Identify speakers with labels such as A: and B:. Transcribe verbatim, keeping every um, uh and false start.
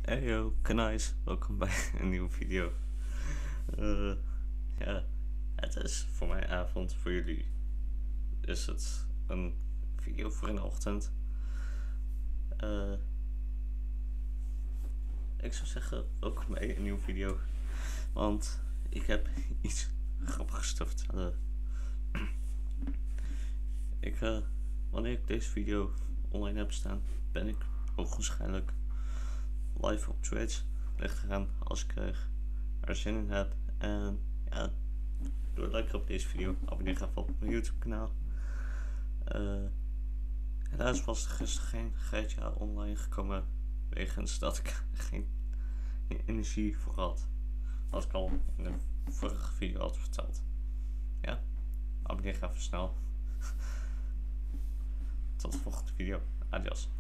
A: Hey yo, Kanais, welkom bij een nieuwe video. Uh, ja, het is voor mij avond, voor jullie is het een video voor in de ochtend. Uh, ik zou zeggen, ook mee een nieuwe video, want ik heb iets grappigs te vertellen. ik, uh, wanneer ik deze video online heb staan, ben ik hoogwaarschijnlijk live op Twitch. Ligt eraan als ik er zin in heb. En ja, doe lekker op deze video. Abonneer even op mijn YouTube kanaal. Uh, helaas was er gisteren geen G T A online gekomen. Wegens dat ik geen energie voor had. Wat ik al in de vorige video had verteld. Ja, abonneer even snel. Tot de volgende video. Adios.